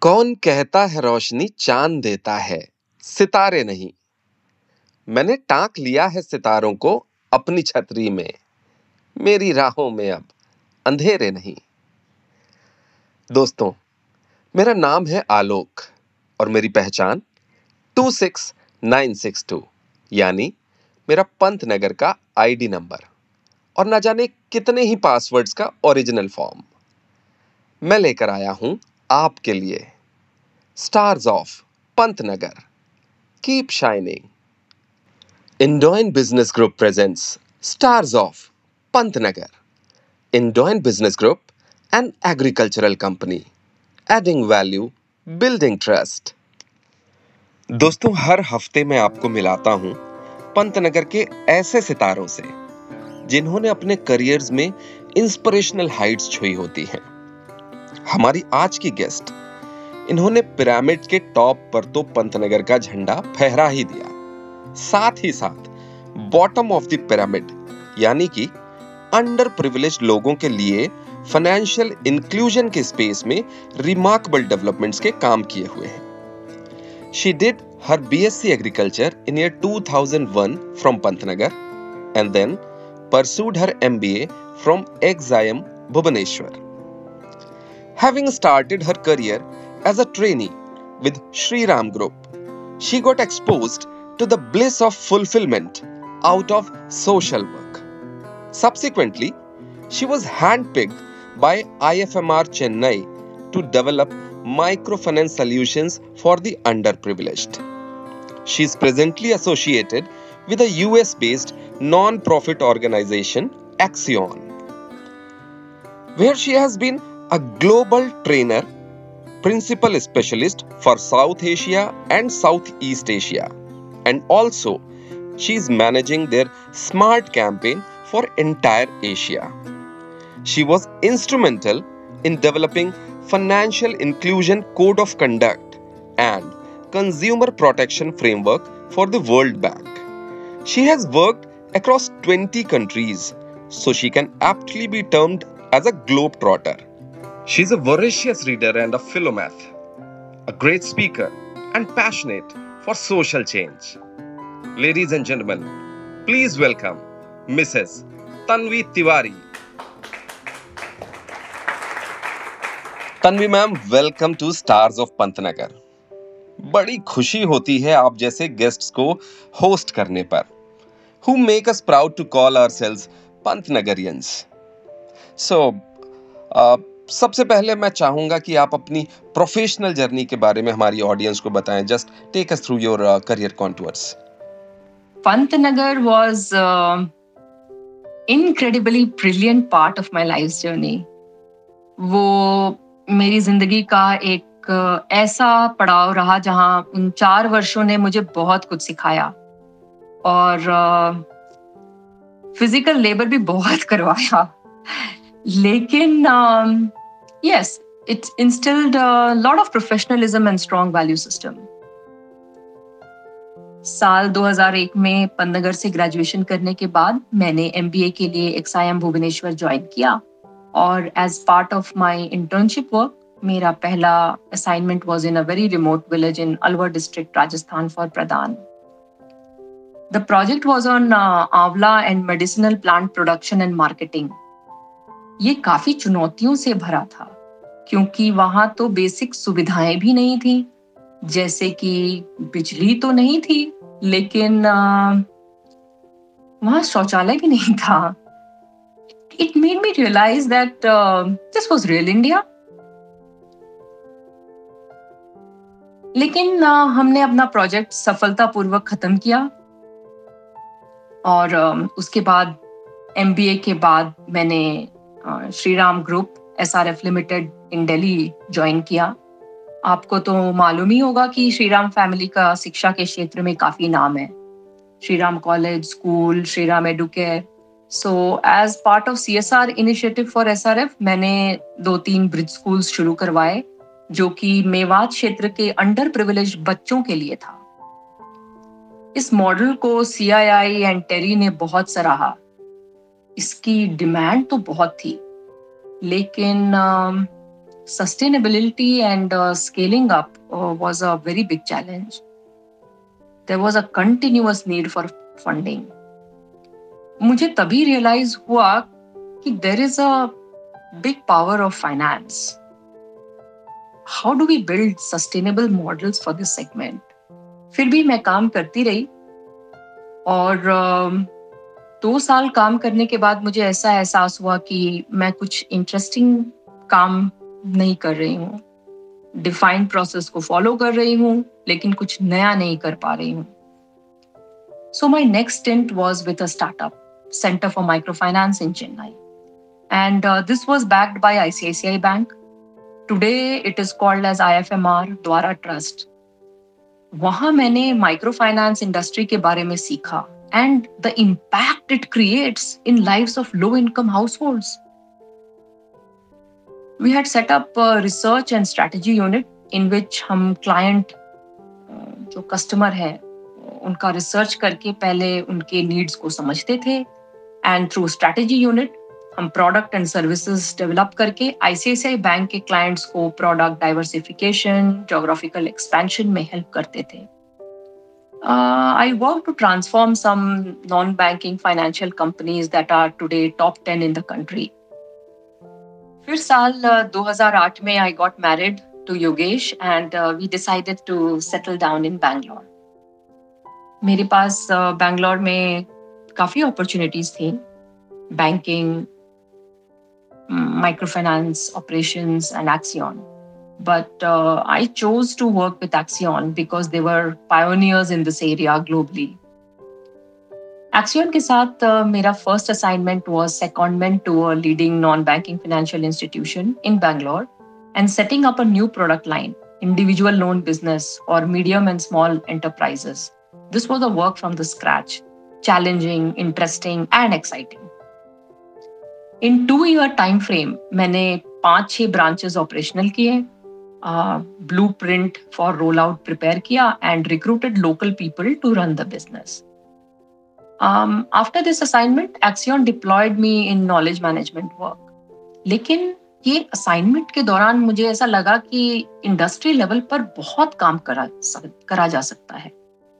कौन कहता है रोशनी चांद देता है, सितारे नहीं। मैंने टांक लिया है सितारों को अपनी छतरी में। मेरी राहों में अब अंधेरे नहीं। दोस्तों, मेरा नाम है आलोक और मेरी पहचान 26962 यानी मेरा पंतनगर का आईडी नंबर और ना जाने कितने ही पासवर्ड्स का ओरिजिनल फॉर्म मैं लेकर आया हूं आपके लिए। Stars of Pantnagar, keep shining. Indoine Business Group presents Stars of Pantnagar. Indoine Business Group, an agricultural company, adding value, building trust. दोस्तों, हर हफ्ते मैं आपको मिलाता हूं पंतनगर के ऐसे सितारों से जिन्होंने अपने करियर्स में इंस्पिरेशनल हाइट्स छुई होती हैं। हमारी आज की गेस्ट, इन्होंने पिरामिड के टॉप पर तो पंतनगर का झंडा फहरा ही दिया, साथ ही साथ बॉटम ऑफ द पिरामिड यानी कि अंडर प्रिविलेज्ड लोगों के लिए फाइनेंशियल इंक्लूजन के स्पेस में रिमार्केबल डेवलपमेंट्स के काम किए हुए हैं। She did her BSc agriculture in year 2001 from Pantnagar and then pursued her MBA from XIM Bhubaneswar. Having started her career as a trainee with Shriram Group, she got exposed to the bliss of fulfillment out of social work. Subsequently, she was handpicked by IFMR Chennai to develop microfinance solutions for the underprivileged. She is presently associated with a US-based non-profit organization, Axion, where she has been a global trainer, principal specialist for South Asia and Southeast Asia, and also she is managing their SMART campaign for entire Asia. She was instrumental in developing financial inclusion code of conduct and consumer protection framework for the World Bank. She has worked across 20 countries, so she can aptly be termed as a globetrotter. She's a voracious reader and a philomath, a great speaker and passionate for social change. Ladies and gentlemen, please welcome Mrs. Tanvi Tiwari. Tanvi ma'am, welcome to Stars of Pantnagar. बड़ी खुशी होती है आप जैसे guests को host करने पर, who make us proud to call ourselves Pantnagarians. So, सबसे पहले मैं चाहूंगा कि आप अपनी प्रोफेशनल जर्नी के बारे में हमारी ऑडियंस को बताएं. Just take us through your career contours. Pantnagar was incredibly brilliant part of my life's journey. वो मेरी जिंदगी का एक ऐसा पड़ाव रहा जहां उन 4 वर्षों ने मुझे बहुत कुछ सिखाया और फिजिकल लेबर भी बहुत करवाया. लेकिन yes, it instilled a lot of professionalism and strong value system. साल 2001 में पंतनगर से ग्रेजुएशन करने के बाद मैंने एमबीए के लिए एक्सआईएम भुवनेश्वर ज्वाइन किया और as part of my internship work मेरा पहला assignment was in a very remote village in Alwar district Rajasthan for Pradan. The project was on amla and medicinal plant production and marketing. ये काफी चुनौतियों से भरा था क्योंकि वहां तो बेसिक सुविधाएं भी नहीं थी, जैसे कि बिजली तो नहीं थी, लेकिन वहां शौचालय भी नहीं था. It made me realize that this was real India. लेकिन हमने अपना प्रोजेक्ट सफलतापूर्वक खत्म किया और उसके बाद एमबीए के बाद मैंने Shriram group SRF limited in Delhi join किया. आपको तो मालूम ही होगा कि श्रीराम फैमिली का शिक्षा के क्षेत्र में काफी नाम है. Shriram college, school, Shriram Educare. So as part of CSR initiative for SRF मैंने 2-3 ब्रिज स्कूल्स शुरू करवाए जो कि मेवात क्षेत्र के अंडर प्रिविलेज्ड बच्चों के लिए था. इस मॉडल को सीआईआई एंड टेरी ने बहुत सराहा. इसकी डिमांड तो बहुत थी, लेकिन sustainability and scaling up was a very big challenge. There was a continuous need for funding. मुझे तभी realize हुआ कि there is a big power of finance. How do we build sustainable models for this segment? फिर भी मैं काम करती रही और 2 साल काम करने के बाद मुझे ऐसा एहसास हुआ कि मैं कुछ इंटरेस्टिंग काम नहीं कर रही हूँ. डिफाइंड प्रोसेस को फॉलो कर रही हूँ लेकिन कुछ नया नहीं कर पा रही हूँ. So my next stint was with a startup, Center for Microfinance in Chennai. And this was backed by ICICI Bank. Today it is called as IFMR Dwara Trust. वहाँ मैंने माइक्रोफाइनेंस इंडस्ट्री के बारे में सीखा and the impact it creates in lives of low-income households. We had set up a research and strategy unit in which हम client जो customer है उनका रिसर्च करके पहले उनके नीड्स को समझते थे एंड थ्रू स्ट्रैटेजी यूनिट हम प्रोडक्ट एंड सर्विसेज डेवलप करके आईसीआईसीआई बैंक के क्लाइंट्स को प्रोडक्ट डाइवर्सिफिकेशन, ज्योग्राफिकल एक्सपेंशन में हेल्प करते थे. I work to transform some non-banking financial companies that are today top 10 in the country. फिर साल 2008 में I got married to Yogesh and we decided to settle down in Bangalore. मेरे पास बैंगलोर में काफ़ी opportunities थी. Banking, microfinance operations and Axion. But I chose to work with Axion because they were pioneers in this area globally. Axion के साथ मेरा first assignment was secondment to a leading non-banking financial institution in Bangalore and setting up a new product line, individual loan business or medium and small enterprises. This was a work from the scratch, challenging, interesting and exciting. In 2-year time frame, मैंने 5-6 branches operational किए, blueprint for rollout prepare किया and recruited local people to run the business. After this assignment, Axion deployed me in knowledge management work. लेकिन ये assignment के दौरान मुझे ऐसा लगा कि इंडस्ट्री लेवल पर बहुत काम करा जा सकता है.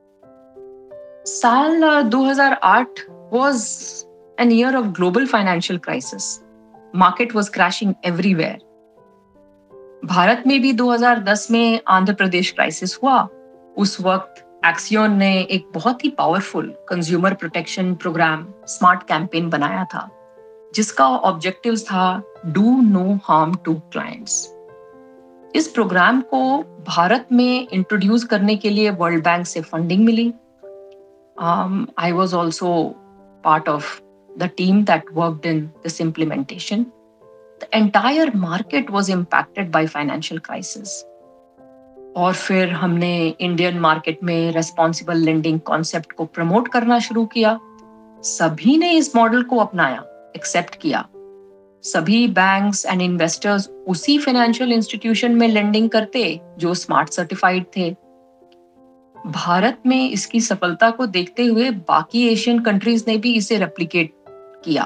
साल 2008 was an year of global financial crisis. Market was crashing everywhere. Bharat में भी 2010 में आंध्र प्रदेश क्राइसिस हुआ. उस वक्त एक्सियन ने एक बहुत ही powerful consumer protection program smart campaign बनाया था जिसका ऑब्जेक्टिव्स था do no harm to clients. इस प्रोग्राम को भारत में इंट्रोड्यूस करने के लिए वर्ल्ड बैंक से फंडिंग मिली. I was also part of the team that worked in this implementation. The entire market was impacted by financial crisis. और फिर हमने इंडियन मार्केट में रेस्पॉन्सिबल लेंडिंग कॉन्सेप्ट को प्रमोट करना शुरू किया. सभी ने इस मॉडल को अपनाया, एक्सेप्ट किया. सभी बैंक्स एंड इन्वेस्टर्स उसी फाइनेंशियल इंस्टीट्यूशन में लेंडिंग करते जो स्मार्ट सर्टिफाइड थे. भारत में इसकी सफलता को देखते हुए बाकी एशियन कंट्रीज ने भी इसे रेप्लिकेट किया.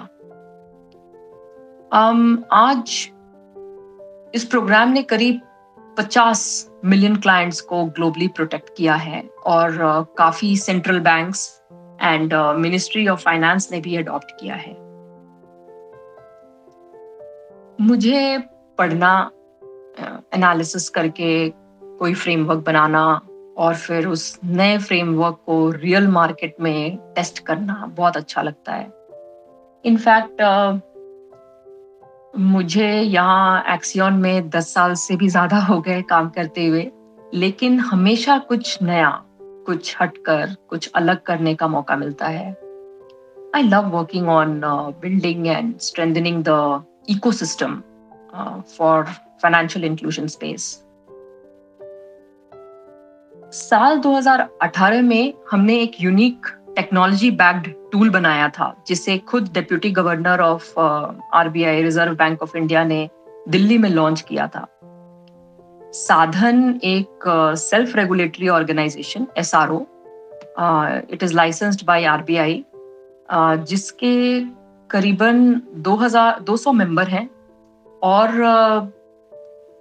आज इस प्रोग्राम ने करीब 50 मिलियन क्लाइंट्स को ग्लोबली प्रोटेक्ट किया है और काफी central banks and ministry of finance ने भी अडॉप्ट किया है. मुझे पढ़ना, एनालिसिस करके कोई फ्रेमवर्क बनाना और फिर उस नए फ्रेमवर्क को रियल मार्केट में टेस्ट करना बहुत अच्छा लगता है. इनफैक्ट मुझे यहाँ एक्सियन में 10 साल से भी ज्यादा हो गए काम करते हुए, लेकिन हमेशा कुछ नया, कुछ हटकर, कुछ अलग करने का मौका मिलता है. I love working on building and strengthening the ecosystem for financial inclusion space. साल 2018 में हमने एक यूनिक टेक्नोलॉजी बैक्ड टूल बनाया था जिसे खुद deputy governor of RBI, reserve bank of India ने दिल्ली में लॉन्च किया था. साधन एक self regulatory organisation SRO, it is licensed by RBI, जिसके करीबन 200 मेंबर हैं और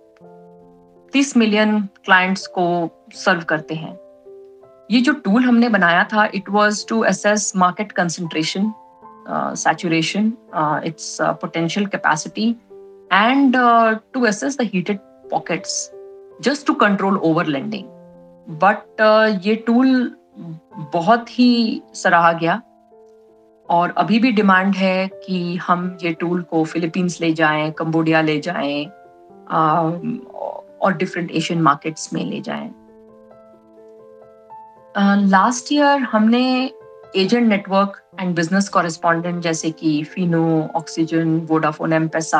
30 मिलियन क्लाइंट्स को सर्व करते हैं। ये जो टूल हमने बनाया था, it was to assess market concentration, saturation, its potential capacity, and to assess the heated pockets, just to control over lending. But ये टूल बहुत ही सराहा गया और अभी भी डिमांड है कि हम ये टूल को फिलीपींस ले जाएं, कंबोडिया ले जाएं और डिफरेंट एशियन मार्केट्स में ले जाएं। लास्ट ईयर हमने agent network and business correspondent जैसे कि Fino, Oxygen, Vodafone, M-Pesa,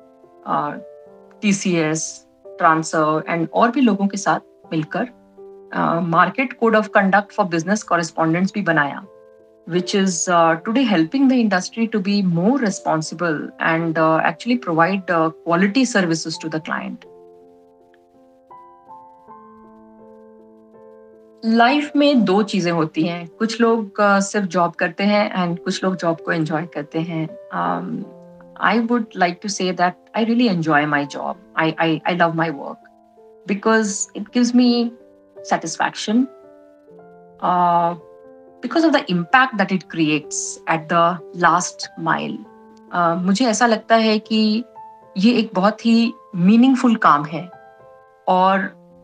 TCS, ट्रांसर एंड और भी लोगों के साथ मिलकर market code of conduct for business correspondents भी बनाया, which is today helping the industry to be more responsible and actually provide quality services to the client. Life में दो चीजें होती हैं, कुछ लोग सिर्फ जॉब करते हैं एंड कुछ लोग जॉब को एंजॉय करते हैं। I would like to say that I really enjoy my job, I love my work because it gives me satisfaction because of the impact that it creates at the last mile. मुझे ऐसा लगता है कि ये एक बहुत ही meaningful काम है और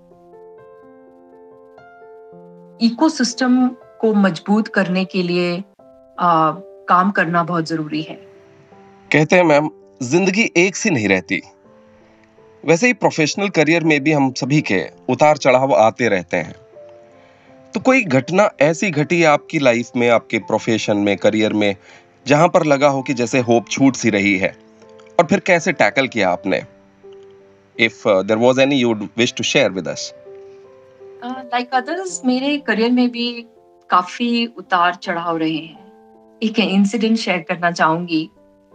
इकोसिस्टम को मजबूत करने के लिए काम करना बहुत जरूरी है। कहते हैं मैम, जिंदगी एक सी नहीं रहती। वैसे ही प्रोफेशनल करियर में भी हम सभी के उतार चढ़ाव आते रहते हैं। तो कोई घटना ऐसी घटी आपकी लाइफ में, आपके प्रोफेशन में, करियर में, जहां पर लगा हो कि जैसे होप छूट सी रही है, और फिर कैसे टैकल किया आपने? If there was any you would wish to share with us. Like others, मेरे करियर में भी काफी उतार चढ़ाव रहे हैं। एक इंसिडेंट शेयर करना चाहूंगी।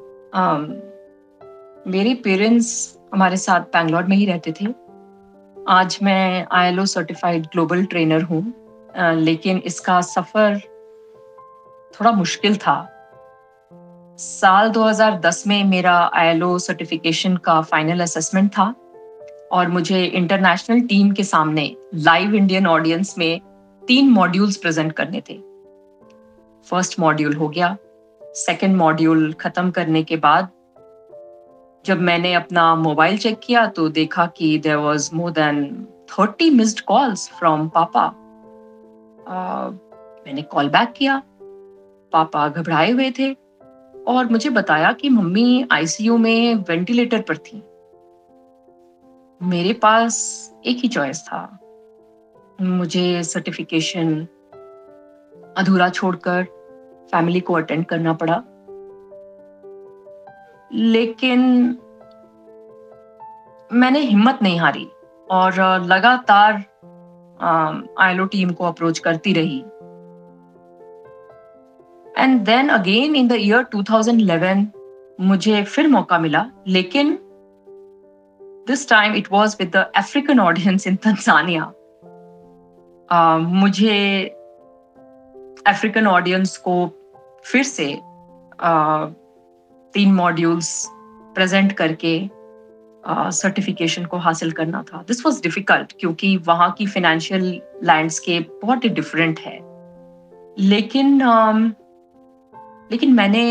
मेरे पेरेंट्स हमारे साथ बैंगलोर में ही रहते थे। आज मैं ILO सर्टिफाइड ग्लोबल ट्रेनर हूँ, लेकिन इसका सफर थोड़ा मुश्किल था। साल 2010 में मेरा ILO सर्टिफिकेशन का फाइनल असेसमेंट था और मुझे इंटरनेशनल टीम के सामने लाइव इंडियन ऑडियंस में 3 मॉड्यूल्स प्रेजेंट करने थे। फर्स्ट मॉड्यूल हो गया। सेकंड मॉड्यूल खत्म करने के बाद जब मैंने अपना मोबाइल चेक किया तो देखा कि there was more than 30 missed calls from papa. मैंने कॉल बैक किया। पापा घबराए हुए थे और मुझे बताया कि मम्मी आईसीयू में वेंटिलेटर पर थी। मेरे पास एक ही चॉइस था, मुझे सर्टिफिकेशन अधूरा छोड़कर फैमिली को अटेंड करना पड़ा। लेकिन मैंने हिम्मत नहीं हारी और लगातार ILO टीम को अप्रोच करती रही। And then again in the year 2011 मुझे फिर मौका मिला, लेकिन this time it was with the African audience in Tanzania. मुझे अफ्रीकन ऑडियंस को फिर से 3 मॉड्यूल्स प्रेजेंट करके सर्टिफिकेशन को हासिल करना था। दिस वाज डिफिकल्ट क्योंकि वहाँ की फाइनेंशियल लैंडस्केप बहुत ही डिफरेंट है। लेकिन मैंने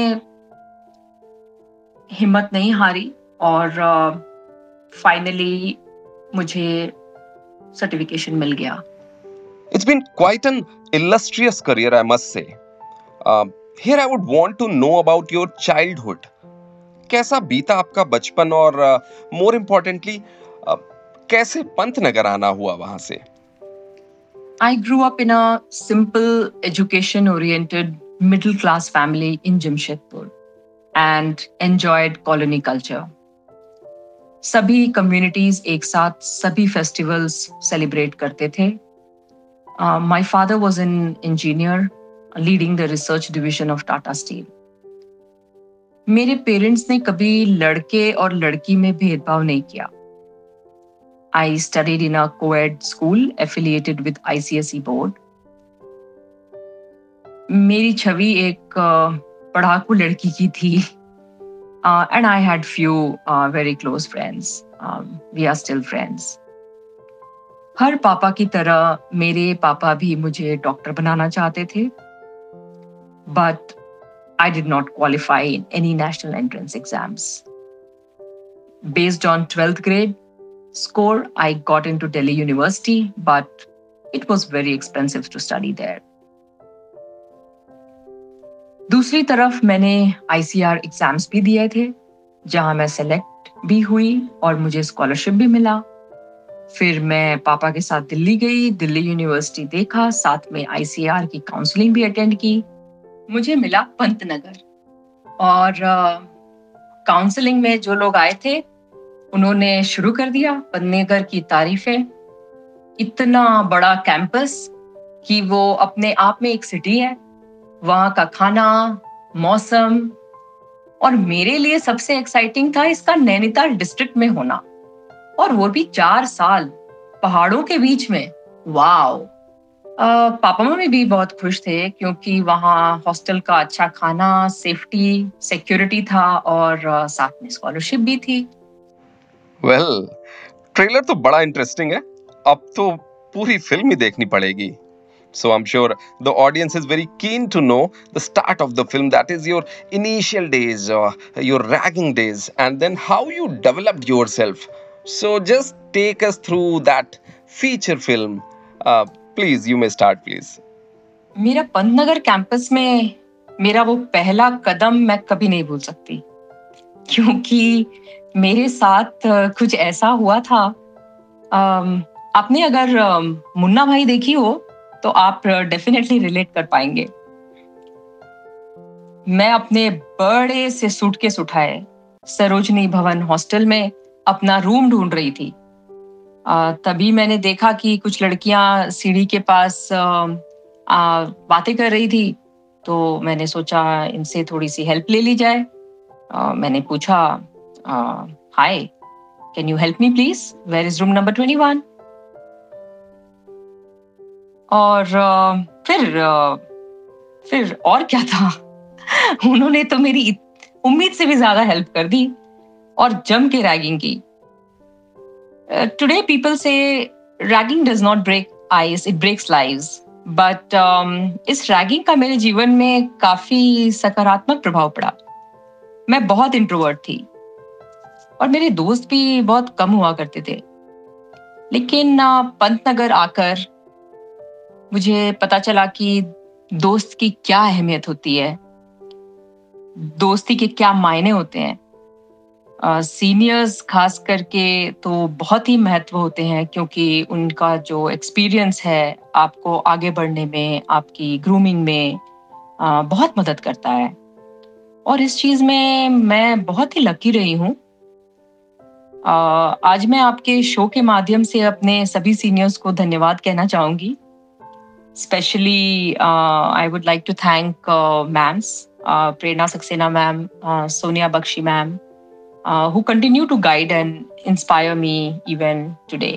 हिम्मत नहीं हारी और फाइनली मुझे सर्टिफिकेशन मिल गया। It's been quite an illustrious career, I must say. Here I would want to know about your childhood. कैसा बीता आपका बचपन और more importantly कैसे पंतनगर आना हुआ वहां से? I grew up in a simple education-oriented middle-class family in Jamshedpur and enjoyed colony culture. सभी communities एक साथ सभी festivals celebrate करते थे। My father was an engineer leading the research division of Tata Steel. मेरे पेरेंट्स ने कभी लड़के और लड़की में भेदभाव नहीं किया। I studied in a co-ed school affiliated with ICSE board. मेरी छवि एक पढ़ाकू लड़की की थी and I had few very close friends. We are still friends. हर पापा की तरह मेरे पापा भी मुझे डॉक्टर बनाना चाहते थे, but I did not qualify in any national entrance exams. Based on 12th grade score, I got into Delhi University, but it was very expensive to study there. दूसरी तरफ मैंने ICR एग्जाम्स भी दिए थे, जहां मैं सेलेक्ट भी हुई और मुझे स्कॉलरशिप भी मिला। फिर मैं पापा के साथ दिल्ली गई, दिल्ली यूनिवर्सिटी देखा, साथ में ICR की काउंसलिंग भी अटेंड की। मुझे मिला पंतनगर और काउंसलिंग में जो लोग आए थे उन्होंने शुरू कर दिया पंतनगर की तारीफें। इतना बड़ा कैंपस कि वो अपने आप में एक सिटी है, वहाँ का खाना, मौसम, और मेरे लिए सबसे एक्साइटिंग था इसका नैनीताल डिस्ट्रिक्ट में होना, और वो भी 4 साल पहाड़ों के बीच में। वाओ! पापा मम्मी भी बहुत खुश थे क्योंकि वहाँ हॉस्टल का अच्छा खाना, सेफ्टी, सिक्योरिटी था और साथ में स्कॉलरशिप भी थी। वेल, ट्रेलर तो बड़ा इंटरेस्टिंग है। अब तो पूरी फिल्म ही देखनी पड़ेगी। So I'm sure the audience is very keen to know the start of the film, that is your initial days, your ragging days, and then how you developed yourself. So just take us through that feature film. Please, you may start, please. मेरा Pantnagar campus में मेरा वो पहला कदम मैं कभी नहीं भूल सकती, क्योंकि मेरे साथ कुछ ऐसा हुआ था। आपने अगर मुन्ना भाई देखी हो तो आप डेफिनेटली रिलेट कर पाएंगे। मैं अपने बड़े से सूटकेस उठाए सरोजनी भवन हॉस्टल में अपना रूम ढूंढ रही थी। तभी मैंने देखा कि कुछ लड़कियां सीढ़ी के पास बातें कर रही थी, तो मैंने सोचा इनसे थोड़ी सी हेल्प ले ली जाए। मैंने पूछा, hi, can you help me please, where is room number 21? और फिर और क्या था, उन्होंने तो मेरी उम्मीद से भी ज्यादा हेल्प कर दी और जम के रैगिंग की। Today people say ragging does not break ice, it breaks lives, but इस रैगिंग का मेरे जीवन में काफी सकारात्मक प्रभाव पड़ा। मैं बहुत इंट्रोवर्ट थी और मेरे दोस्त भी बहुत कम हुआ करते थे, लेकिन पंतनगर आकर मुझे पता चला कि दोस्त की क्या अहमियत होती है, दोस्ती के क्या मायने होते हैं। सीनियर्स खास करके तो बहुत ही महत्व होते हैं, क्योंकि उनका जो एक्सपीरियंस है आपको आगे बढ़ने में, आपकी ग्रूमिंग में बहुत मदद करता है। और इस चीज में मैं बहुत ही लकी रही हूँ। आज मैं आपके शो के माध्यम से अपने सभी सीनियर्स को धन्यवाद कहना चाहूंगी। Especially, I would like to thank ma'ams, Prerna Saxena ma'am, Sonia Bakshi ma'am, who continue to guide and inspire me even today.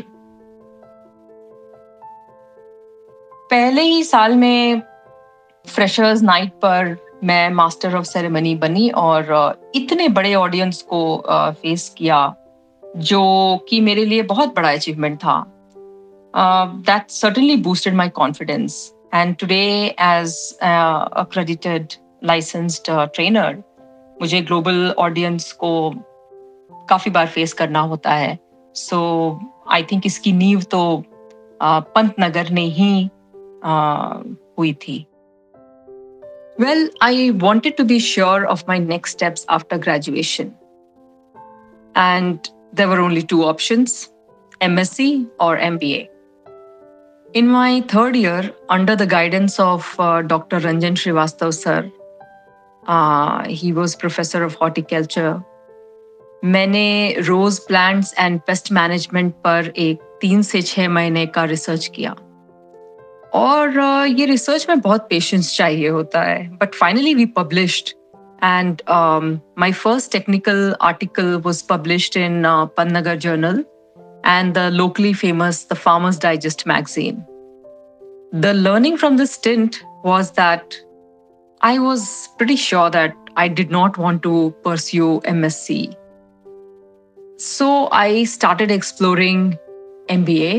पहले ही साल में फ्रेशर्स नाइट पर मैं मास्टर ऑफ सेरेमनी बनी और इतने बड़े ऑडियंस को फेस किया, जो कि मेरे लिए बहुत बड़ा अचीवमेंट था। That certainly boosted my confidence. And today, as accredited licensed trainer, मुझे global audience को काफी बार फेस करना होता है। So I think इसकी नींव तो पंतनगर ने ही हुई थी। Well, I wanted to be sure of my next steps after graduation. And there were only 2 options, MSc or MBA. In my 3rd year, under the guidance of Dr. Ranjan Srivastav sir, he was professor of horticulture, मैंने rose plants and pest management पर एक 3 से 6 महीने का research किया। और ये research में बहुत पेशेंस चाहिए होता है, but finally we published, and my first technical article was published in Pantnagar Journal and the locally famous The Farmer's Digest magazine. The learning from this stint was that I was pretty sure that I did not want to pursue MSc. So I started exploring MBA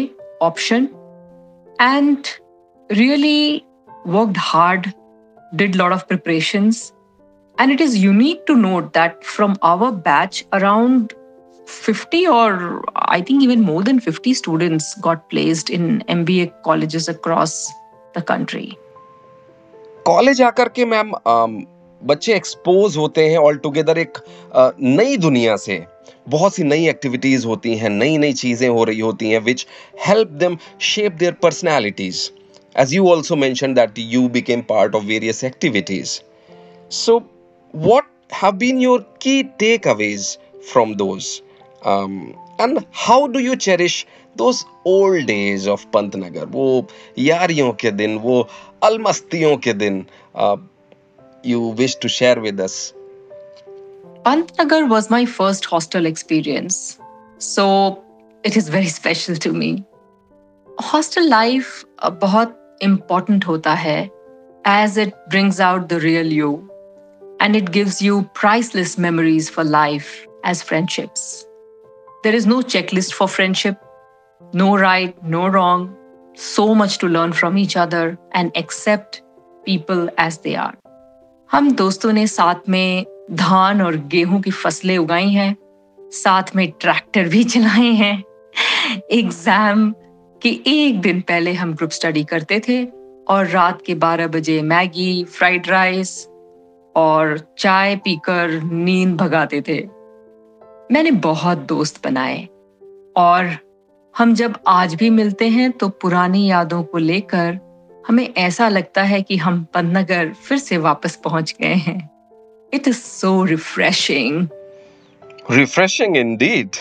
option and really worked hard, did a lot of preparations. And it is unique to note that from our batch, around 50 or I think even more than 50 students got placed in MBA colleges across the country. College आकर के ma'am बच्चे expose होते हैं all together एक नई दुनिया से. बहुत सी नई एक्टिविटीज होती हैं, नई नई चीजें हो रही होती हैं which help them shape their personalities. As you also mentioned that you became part of various activities. So what have been your key takeaways from those? And how do you cherish those old days of Pantnagar? वो यारियों के दिन, वो अलमस्तियों के दिन you wish to share with us? Pantnagar was my first hostel experience. So it is very special to me. Hostel life बहुत important होता है as it brings out the real you and it gives you priceless memories for life as friendships. There is no checklist for friendship, no right, no wrong, so much to learn from each other and accept people as they are. हम दोस्तों ने साथ में धान और गेहूं की फसलें उगाई हैं, साथ में ट्रैक्टर भी चलाए हैं. एग्जाम कि एक दिन पहले हम ग्रुप स्टडी करते थे और रात के 12 बजे मैगी, फ्राइड राइस और चाय पीकर नींद भगाते थे. मैंने बहुत दोस्त बनाए और हम जब आज भी मिलते हैं तो पुरानी यादों को लेकर हमें ऐसा लगता है कि हम पंतनगर फिर से वापस पहुंच गए हैं. It is so refreshing. Refreshing indeed.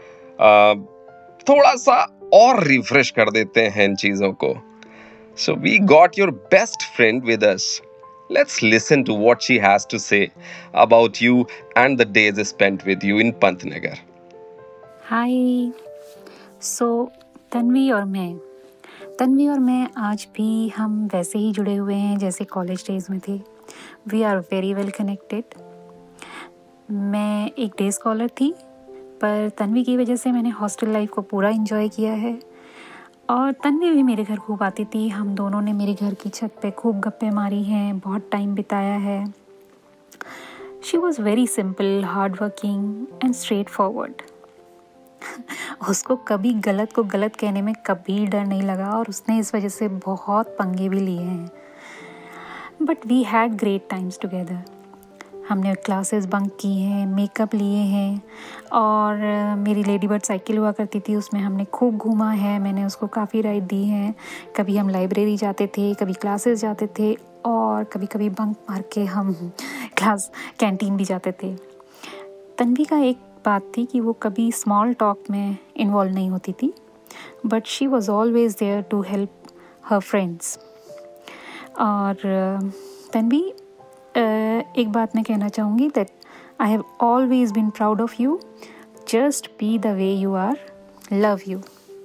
थोड़ा सा और रिफ्रेश कर देते हैं इन चीजों को. So we got your best friend with us. Let's listen to what she has to say about you and the days spent with you in Pantnagar. Hi. So Tanvi और मैं आज भी हम वैसे ही जुड़े हुए हैं जैसे कॉलेज डेज में थे. We are very well connected. मैं एक डे स्कॉलर थी पर तन्वी की वजह से मैंने हॉस्टल लाइफ को पूरा एंजॉय किया है और तन्वी भी मेरे घर खूब आती थी. हम दोनों ने मेरे घर की छत पे खूब गप्पे मारी हैं, बहुत टाइम बिताया है. She was very simple, hard working and straight forward. उसको कभी गलत को गलत कहने में कभी डर नहीं लगा और उसने इस वजह से बहुत पंगे भी लिए हैं. But we had great times together. हमने क्लासेस बंक की हैं, मेकअप लिए हैं और मेरी लेडी बर्ड साइकिल हुआ करती थी, उसमें हमने खूब घूमा है. मैंने उसको काफ़ी राइड दी हैं. कभी हम लाइब्रेरी जाते थे, कभी क्लासेस जाते थे और कभी कभी बंक मार के हम क्लास कैंटीन भी जाते थे. तन्वी का एक बात थी कि वो कभी स्मॉल टॉक में इन्वॉल्व नहीं होती थी but she was always there to help her friends. और तन्वी एक बात मैं कहना चाहूँगी that I have always been proud of you. Just be the way you are. Love you.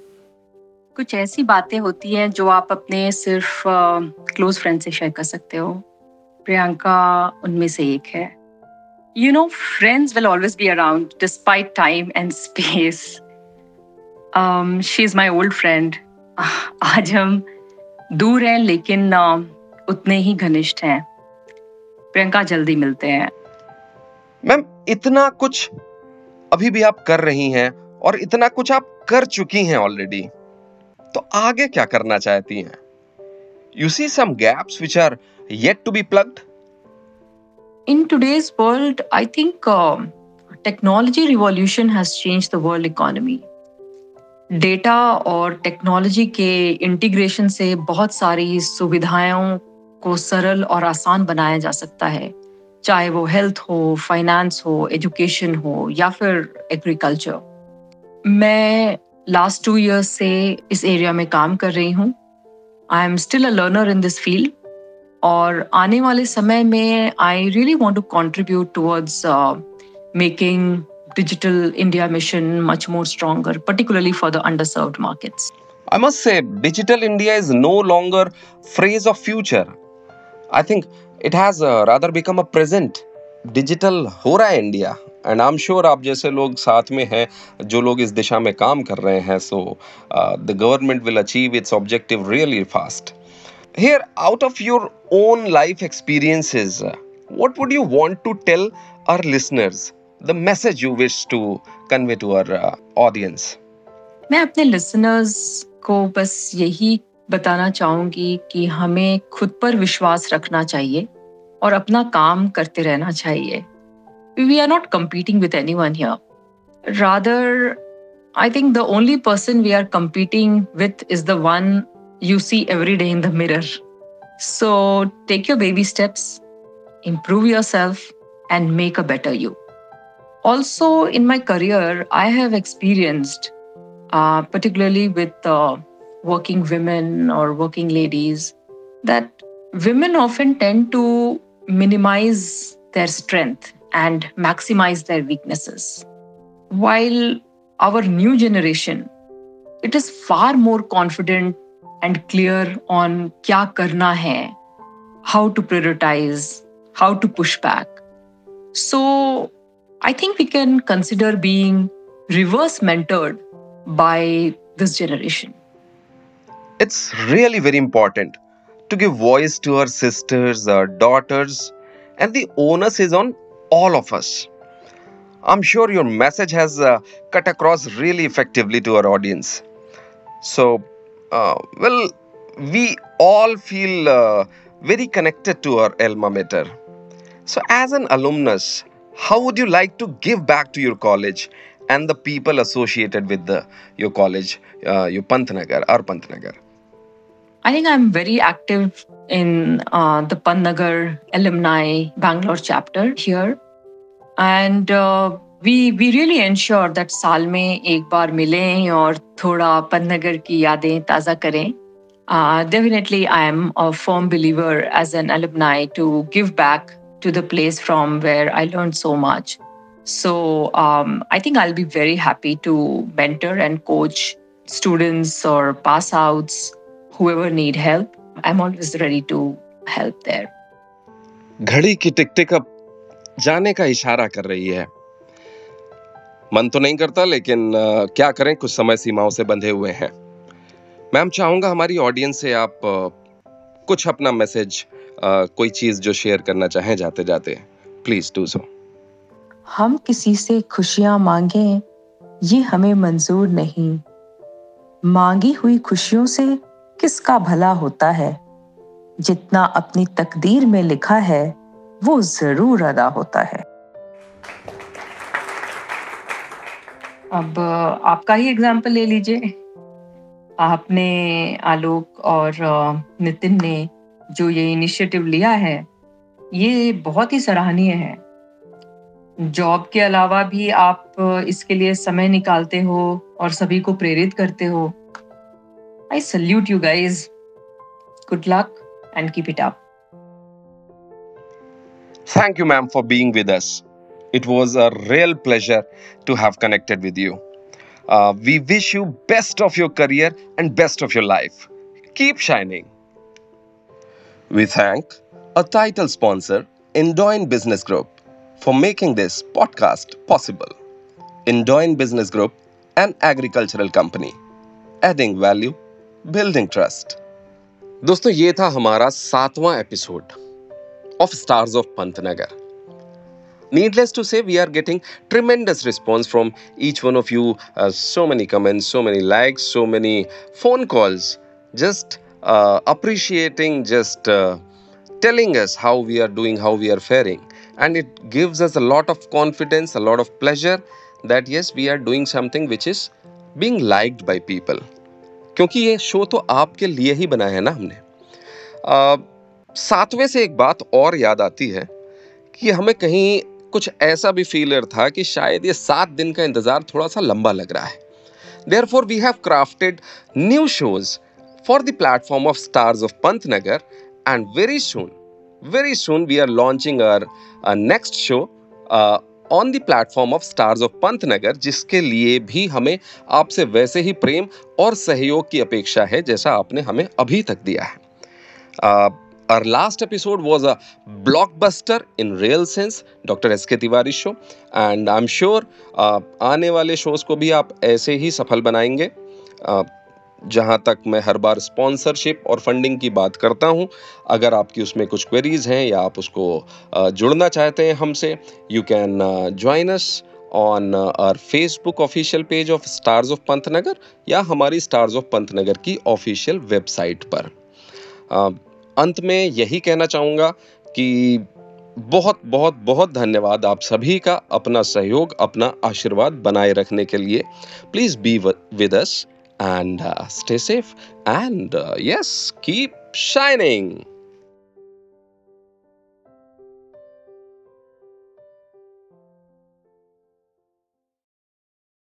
कुछ ऐसी बातें होती हैं जो आप अपने सिर्फ क्लोज फ्रेंड से शेयर कर सकते हो. प्रियंका उनमें से एक है. You know, friends will always be around despite time and space. She's my old friend. आज हम दूर हैं लेकिन उतने ही घनिष्ठ हैं. प्रियंका, जल्दी मिलते हैं. मैम, इतना कुछ अभी भी आप कर रही हैं और इतना कुछ आप कर चुकी हैं ऑलरेडी, तो आगे क्या करना चाहती हैं? You see some gaps which are yet to be plugged? In today's world, I think technology revolution has changed the world economy. Data और टेक्नोलॉजी के इंटीग्रेशन से बहुत सारी सुविधाओं को सरल और आसान बनाया जा सकता है, चाहे वो हेल्थ हो, फाइनेंस हो, एजुकेशन हो या फिर एग्रीकल्चर. मैं लास्ट 2 years से इस एरिया में काम कर रही हूँ. I am still a learner in this field और आने वाले समय में I really want to contribute towards making Digital India mission much more stronger, particularly for the underserved markets. I must say, Digital India is no longer phrase of future. I think it has rather become a present. Digital हो रहा है India and I am sure आप जैसे लोग साथ में हैं, जो लोग इस दिशा में काम कर रहे हैं, so the government will achieve its objective really fast. Here, out of your own life experiences, what would you want to tell our listeners? The message you wish to convey to our audience? मैं अपने listeners को बस यही बताना चाहूंगी कि हमें खुद पर विश्वास रखना चाहिए और अपना काम करते रहना चाहिए. We are not competing with anyone here. Rather, I think the only person we are competing with is the one you see every day in the mirror. So take your baby steps, improve yourself, and make a better you. Also, in my career, I have experienced, particularly with working women or working ladies, that women often tend to minimize their strength and maximize their weaknesses. While our new generation, it is far more confident and clear on क्या करना है, how to prioritize, how to push back. So I think we can consider being reverse mentored by this generation. It's really very important to give voice to our sisters, our daughters, and the onus is on all of us. I'm sure your message has cut across really effectively to our audience. So, well, we all feel very connected to our alma mater. So, as an alumnus, how would you like to give back to your college and the people associated with your college, your Pantnagar, our Pantnagar? I think I'm very active in the Pantnagar Alumni Bangalore chapter here. And we really ensure that साल में एक बार मिलें और थोड़ा पन्नगर की यादें ताज़ा करें. Definitely, I am a firm believer as an alumni to give back to the place from where I learned so much. So I think I'll be very happy to mentor and coach students or pass outs, whoever need help. I'm always ready to help there. घड़ी की टिक टिक अब जाने का इशारा कर रही है. मन तो नहीं करता, लेकिन क्या करें, कुछ समय सीमाओं से बंधे हुए हैं. मैम, चाहूंगा हमारी ऑडियंस से आप कुछ अपना मैसेज, कोई चीज जो शेयर करना चाहें जाते जाते, प्लीज डू सो. हम किसी से खुशियां मांगें, ये हमें मंजूर नहीं. मांगी हुई खुशियों से किसका भला होता है. जितना अपनी तकदीर में लिखा है, वो जरूर अदा होता है. अब आपका ही एग्जाम्पल ले लीजिए. आपने, आलोक और नितिन ने जो ये इनिशिएटिव लिया है, ये बहुत ही सराहनीय है. जॉब के अलावा भी आप इसके लिए समय निकालते हो और सभी को प्रेरित करते हो. I salute you guys. Good luck and keep it up. Thank you, ma'am, for being with us. It was a real pleasure to have connected with you. We wish you best of your career and best of your life. Keep shining. We thank a title sponsor, Indoin Business Group, for making this podcast possible. Indoin Business Group, an agricultural company, adding value, building trust. दोस्तों, ये था हमारा 7वां episode of Stars of Pantnagar. Needless to say, we are getting tremendous response from each one of you. So many comments, so many likes, so many phone calls. Just appreciating, just telling us how we are doing, how we are faring. And it gives us a lot of confidence, a lot of pleasure that yes, we are doing something which is being liked by people. क्योंकि ये show तो आपके लिए ही बनाया है ना हमने. 7वें से एक बात और याद आती है कि हमें कहीं कुछ ऐसा भी फीलर था कि शायद ये 7 दिन का इंतजार थोड़ा सा लंबा लग रहा है. Therefore, we have crafted new shows for the platform of Stars of Pantnagar, and very soon we are launching our next show on the platform of Stars of Pantnagar, जिसके लिए भी हमें आपसे वैसे ही प्रेम और सहयोग की अपेक्षा है जैसा आपने हमें अभी तक दिया है. Our last episode was a blockbuster in real sense, Dr. S.K. Tiwari show, and I'm sure आने वाले shows को भी आप ऐसे ही सफल बनाएंगे। जहाँ तक मैं हर बार स्पॉन्सरशिप और फंडिंग की बात करता हूँ, अगर आपकी उसमें कुछ क्वेरीज हैं या आप उसको जुड़ना चाहते हैं हमसे, you can join us on our Facebook official page of Stars of Pantnagar या हमारी स्टार्स ऑफ पंतनगर की ऑफिशियल वेबसाइट पर। अंत में यही कहना चाहूँगा कि बहुत बहुत बहुत धन्यवाद आप सभी का अपना सहयोग, अपना आशीर्वाद बनाए रखने के लिए। Please be with us and stay safe and yes, keep shining.